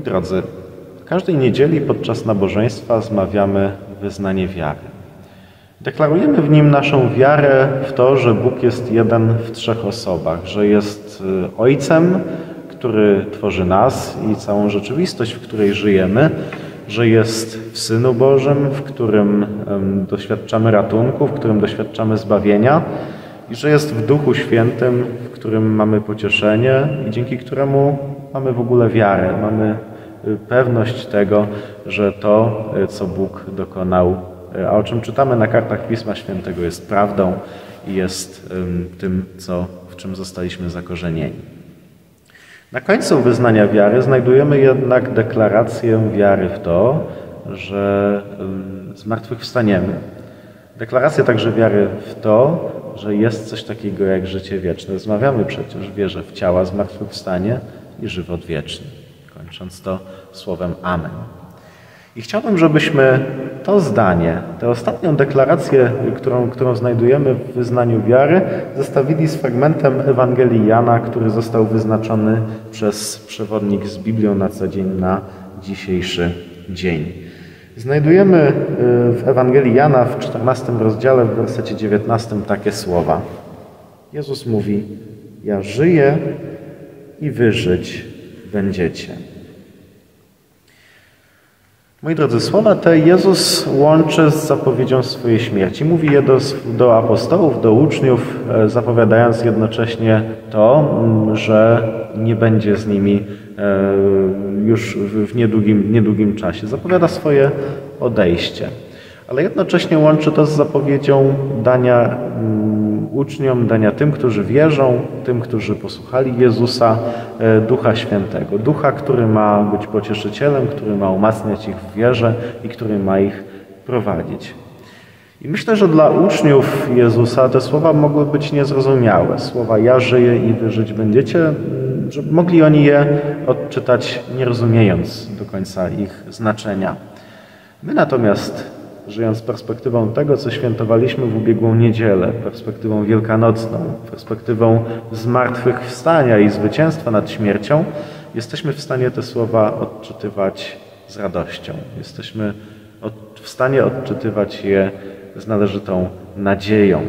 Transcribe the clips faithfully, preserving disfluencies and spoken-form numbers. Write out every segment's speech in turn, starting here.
drodzy, każdej niedzieli podczas nabożeństwa zmawiamy wyznanie wiary. Deklarujemy w nim naszą wiarę w to, że Bóg jest jeden w trzech osobach, że jest Ojcem, który tworzy nas i całą rzeczywistość, w której żyjemy, że jest w Synu Bożym, w którym doświadczamy ratunku, w którym doświadczamy zbawienia i że jest w Duchu Świętym, w którym mamy pocieszenie i dzięki któremu mamy w ogóle wiarę, mamy pewność tego, że to, co Bóg dokonał, a o czym czytamy na kartach Pisma Świętego, jest prawdą i jest tym, co, w czym zostaliśmy zakorzenieni. Na końcu wyznania wiary znajdujemy jednak deklarację wiary w to, że zmartwychwstaniemy. Deklarację także wiary w to, że jest coś takiego jak życie wieczne. Rozmawiamy przecież w wierze w ciała zmartwychwstanie i żywot wieczny. Kończąc to słowem Amen. I chciałbym, żebyśmy to zdanie, tę ostatnią deklarację, którą, którą znajdujemy w wyznaniu wiary, zestawili z fragmentem Ewangelii Jana, który został wyznaczony przez przewodnik z Biblią na co dzień na dzisiejszy dzień. Znajdujemy w Ewangelii Jana w czternastym rozdziale, w wersecie dziewiętnastym takie słowa. Jezus mówi: ja żyję i wy żyć będziecie. Moi drodzy, słowa te Jezus łączy z zapowiedzią swojej śmierci. Mówi je do, do apostołów, do uczniów, zapowiadając jednocześnie to, że nie będzie z nimi już w niedługim, niedługim czasie. Zapowiada swoje odejście. Ale jednocześnie łączy to z zapowiedzią dania uczniom, dania tym, którzy wierzą, tym, którzy posłuchali Jezusa, Ducha Świętego. Ducha, który ma być pocieszycielem, który ma umacniać ich w wierze i który ma ich prowadzić. I myślę, że dla uczniów Jezusa te słowa mogły być niezrozumiałe. Słowa ja żyję i wy żyć będziecie, że mogli oni je odczytać nie rozumiejąc do końca ich znaczenia. My natomiast, żyjąc perspektywą tego, co świętowaliśmy w ubiegłą niedzielę, perspektywą wielkanocną, perspektywą zmartwychwstania i zwycięstwa nad śmiercią, jesteśmy w stanie te słowa odczytywać z radością. Jesteśmy od, w stanie odczytywać je z należytą nadzieją.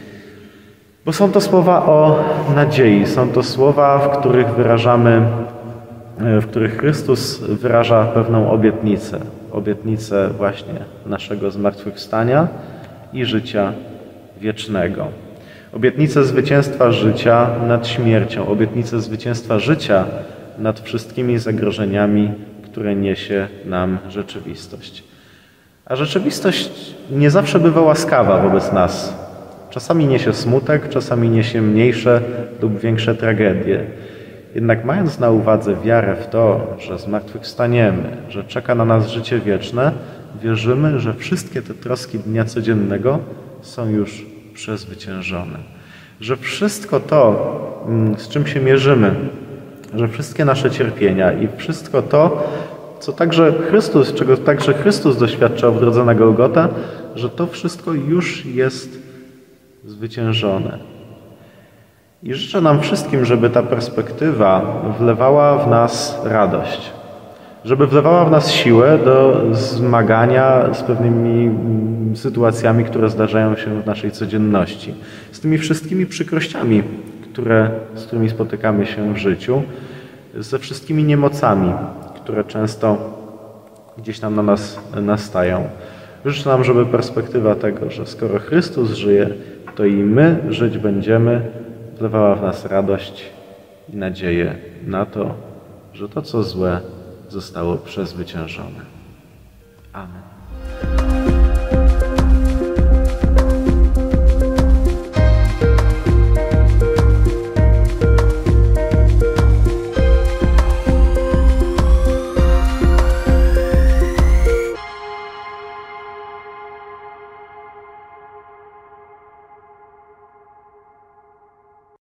Bo są to słowa o nadziei, są to słowa, w których wyrażamy, w których Chrystus wyraża pewną obietnicę. Obietnicę właśnie naszego zmartwychwstania i życia wiecznego. Obietnicę zwycięstwa życia nad śmiercią. Obietnicę zwycięstwa życia nad wszystkimi zagrożeniami, które niesie nam rzeczywistość. A rzeczywistość nie zawsze bywa łaskawa wobec nas. Czasami niesie smutek, czasami niesie mniejsze lub większe tragedie. Jednak mając na uwadze wiarę w to, że zmartwychwstaniemy, że czeka na nas życie wieczne, wierzymy, że wszystkie te troski dnia codziennego są już przezwyciężone. Że wszystko to, z czym się mierzymy, że wszystkie nasze cierpienia i wszystko to, co także Chrystus, czego także Chrystus doświadczał w drodze na Golgotę, że to wszystko już jest zwyciężone. I życzę nam wszystkim, żeby ta perspektywa wlewała w nas radość, żeby wlewała w nas siłę do zmagania z pewnymi sytuacjami, które zdarzają się w naszej codzienności, z tymi wszystkimi przykrościami, które, z którymi spotykamy się w życiu, ze wszystkimi niemocami, które często gdzieś tam na nas nastają. Życzę nam, żeby perspektywa tego, że skoro Chrystus żyje, to i my żyć będziemy, wlewała w nas radość i nadzieję na to, że to, co złe, zostało przezwyciężone. Amen.